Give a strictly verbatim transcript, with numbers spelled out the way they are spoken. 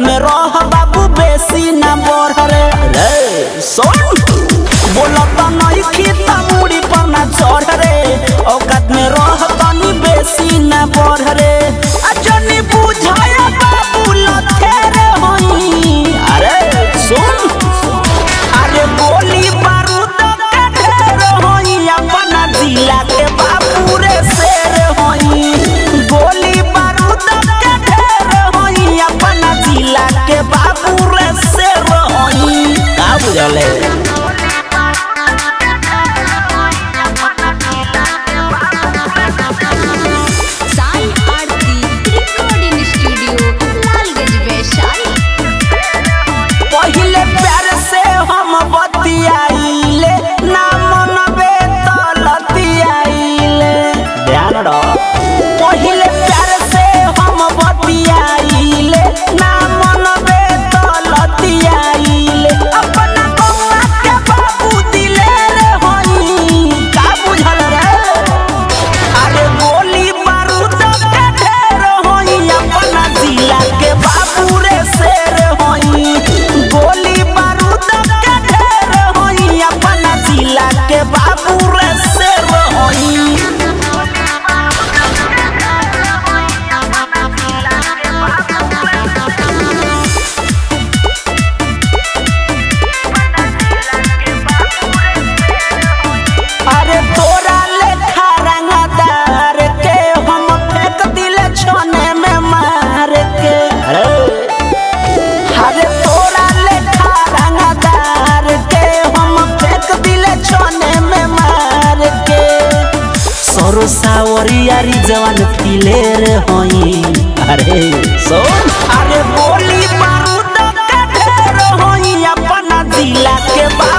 में रह बाबू बेसी ना बढ़ रे रे सुन बोलता नहीं खीता मुड़ी पर ना चढ़ रे औकात में रह तनी बेसी ना बढ़ रे अजनी बुझाया बाबू लथे रे होई अरे सुन अरे गोली बारूद के ढेर होई अपना जिला के बाबू रे शेर होई गोली बारूद के ढेर होई अपना जिला के बाबू रे शेर होई का बुझले पहिले प्यार से हम बतियाइले ना मनबे तो लतियाइले अपना गौवा के बाबू दिले रे होई का बुझल रे अरे गोली बारूद के ढेर होई अपना जिला के बाबू रे शेर होई गोली बारूद के ढेर होई अपना जिला के बाबू रे शेर होई सावरियारी जवान फिलेर होई अरे सोन अरे गोली बारूद के ढेर होई अपना जिला के